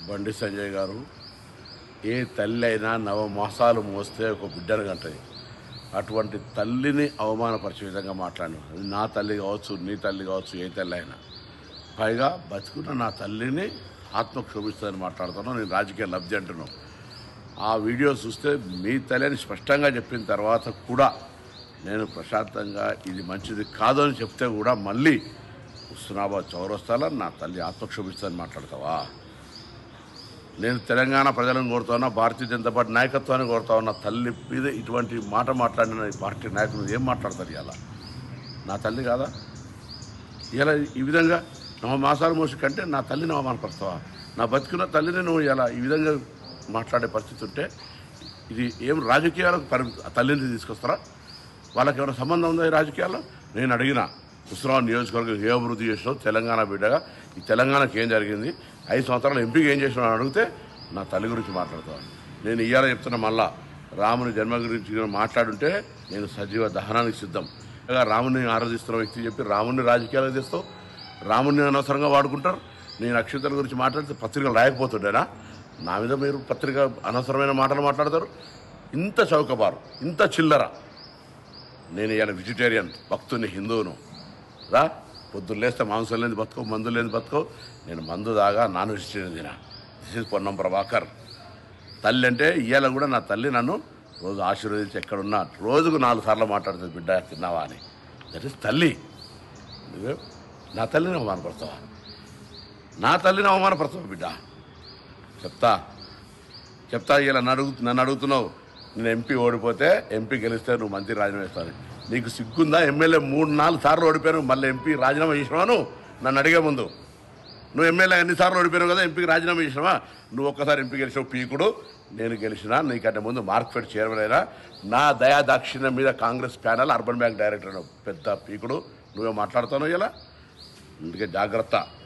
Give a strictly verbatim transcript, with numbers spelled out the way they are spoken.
బండి సంజయ్ గారు ఏ తల్లి అయినా నవమాసాలు మోస్తే ఒక బిడ్డను కంటది. అటువంటి తల్లిని అవమానపరిచే విధంగా మాట్లాడినాను. అది నా తల్లి కావచ్చు, నీ తల్లి కావచ్చు, ఏ తల్లి అయినా. పైగా బతుకున్న నా తల్లిని ఆత్మక్షోభిస్తుందని మాట్లాడుతున్నాను. నేను రాజకీయ లబ్ధి అంటున్నాను. ఆ వీడియో చూస్తే మీ తల్లి అని స్పష్టంగా చెప్పిన తర్వాత కూడా నేను ప్రశాంతంగా ఇది మంచిది కాదు అని చెప్తే కూడా మళ్ళీ హుస్నాబాద్ చౌరస్తాలో నా తల్లి ఆత్మక్షోభిస్తుందని మాట్లాడతావా? నేను తెలంగాణ ప్రజలను కోరుతా, భారతీయ జనతా పార్టీ నాయకత్వాన్ని కోరుతా ఉన్నా. తల్లి మీద ఇటువంటి మాట మాట్లాడిన పార్టీ నాయకులు ఏం మాట్లాడతారు? ఇలా నా తల్లి కాదా? ఇలా ఈ విధంగా నవ మాసాలు మోసి కంటే నా తల్లిని అవమానపరుస్తావా? నా బతికున్న తల్లిని నువ్వు ఇలా ఈ విధంగా మాట్లాడే పరిస్థితి ఉంటే ఇది ఏం రాజకీయాలకు పరి తల్లిని తీసుకొస్తారా? వాళ్ళకి ఏమైనా సంబంధం ఉందా ఈ రాజకీయాల్లో? నేను అడిగిన హుస్నాబాద్ నియోజకవర్గం ఏ అభివృద్ధి చేసినావు, తెలంగాణ బిడ్డగా ఈ తెలంగాణకి ఏం జరిగింది, ఐదు సంవత్సరాలు ఎంపీకి ఏం చేసినావు అని అడిగితే నా తల్లి గురించి మాట్లాడతాను. నేను ఇయ్యాల చెప్తున్నా, మళ్ళా రాముని జన్మ గురించి మాట్లాడుంటే నేను సజీవ దహనానికి సిద్ధం. ఇక రాముని ఆరాధిస్తున్న వ్యక్తి చెప్పి రాముని రాజకీయాలకు తెస్తావు, రాముని అనవసరంగా వాడుకుంటారు. నేను అక్షంతల గురించి మాట్లాడితే పత్రికలు రాయకపోతుండేనా? నా మీద మీరు పత్రిక అనవసరమైన మాటలు మాట్లాడతారు. ఇంత చౌకబారు, ఇంత చిల్లర. నేను ఇవాళ వెజిటేరియన్ భక్తుని, హిందువును. రా, పొద్దున్న లేస్తే మాంసం లేని బతుకో, మందు లేని బతుకో. నేను మందు దాగా నాన్ వెజిటేరియన్ తినా. This is Ponnam Prabhakar. తల్లి అంటే ఇవాళ కూడా నా తల్లి నన్ను రోజు ఆశీర్వదించి ఎక్కడున్నా రోజుకు నాలుగు సార్లు మాట్లాడుతుంది, బిడ్డ తిన్నావా అని. దట్ ఈస్ తల్లి. నువ్వే నా తల్లిని అవమానపడతావా? నా తల్లిని అవమానపడతావా బిడ్డ? చెప్తా చెప్తా ఇలా నన్ను అడుగు నన్ను అడుగుతున్నావు. నేను ఎంపీ ఓడిపోతే, ఎంపీ గెలిస్తే నువ్వు మంత్రి రాజీనామా చేస్తాను. నీకు సిగ్గుందా? ఎమ్మెల్యే మూడు నాలుగు సార్లు ఓడిపోయాను, మళ్ళీ ఎంపీ రాజీనామా చేసినావా? నన్ను అడిగే ముందు నువ్వు ఎమ్మెల్యే ఎన్నిసార్లు ఓడిపోయావు కదా, ఎంపీకి రాజీనామా చేసినావా? నువ్వు ఒక్కసారి ఎంపీ గెలిచావు పీకుడు, నేను గెలిచినా. నీకంటే ముందు మార్కెట్ చైర్మన్ అయినా. నా దయా దాక్షిణ్యం మీద Congress panel urban bank director పెద్ద పీకుడు. నువ్వే మాట్లాడుతావు ఇలా. అందుకే జాగ్రత్త.